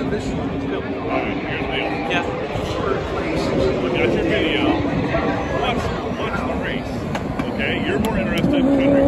Here's the deal. Yeah. Look at your video. Watch the race. Okay, you're more interested in country